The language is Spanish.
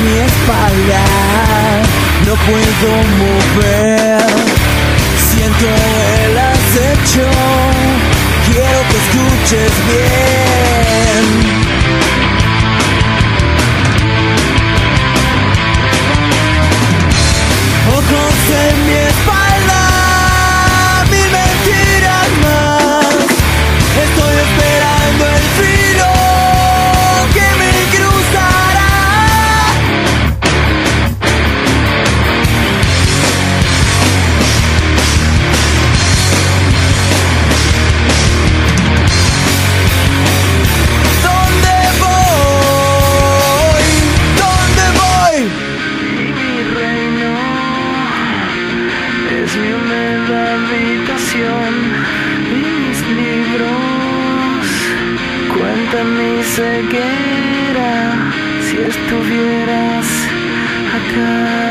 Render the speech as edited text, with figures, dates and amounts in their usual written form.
mi espalda, no puedo mover, siento el acecho, quiero que escuches bien. Ojos en mi espalda, mil mentiras más, estoy esperando el filo que me cruzará. ¿Dónde voy? ¿Dónde voy? Y mi reino es mi húmeda habitación y mis libros cuentan mi ceguera. Si estuvieras acá.